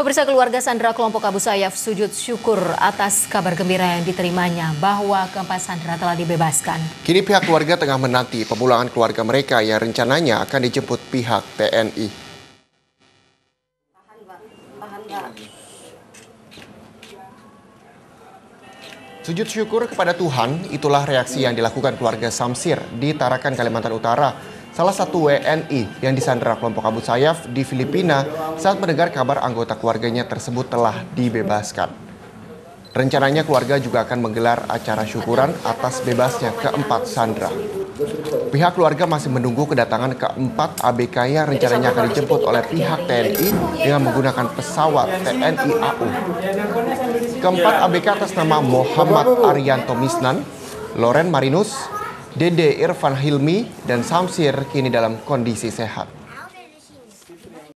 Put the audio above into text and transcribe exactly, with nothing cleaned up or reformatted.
Pemirsa, keluarga sandera kelompok Abu Sayyaf sujud syukur atas kabar gembira yang diterimanya bahwa keempat sandera telah dibebaskan. Kini pihak keluarga tengah menanti pemulangan keluarga mereka yang rencananya akan dijemput pihak T N I. Sujud syukur kepada Tuhan, itulah reaksi yang dilakukan keluarga Samsir di Tarakan, Kalimantan Utara. Salah satu W N I yang disandera kelompok Abu Sayyaf di Filipina saat mendengar kabar anggota keluarganya tersebut telah dibebaskan. Rencananya keluarga juga akan menggelar acara syukuran atas bebasnya keempat sandera. Pihak keluarga masih menunggu kedatangan keempat A B K yang rencananya akan dijemput oleh pihak T N I dengan menggunakan pesawat T N I A U. Keempat A B K atas nama Muhammad Arianto Misnan, Loren Marinus, Dede Irfan Hilmi, dan Samsir kini dalam kondisi sehat.